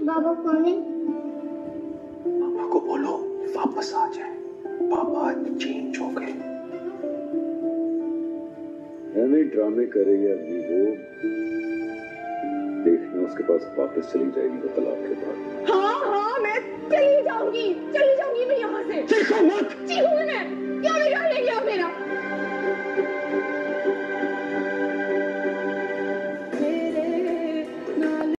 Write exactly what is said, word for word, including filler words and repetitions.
बाबा कौन है? पापा को बोलो वापस आ जाए, पापा चेंज हो गए। हमें ड्रामे करेगी अभी वो, देखना उसके पास वापस चली जाएगी वो तलाक के बाद। हाँ हाँ मैं चली जाऊंगी, चली जाऊंगी मैं यहाँ से। चीखो मत। चीखूंगी मैं, क्यों नहीं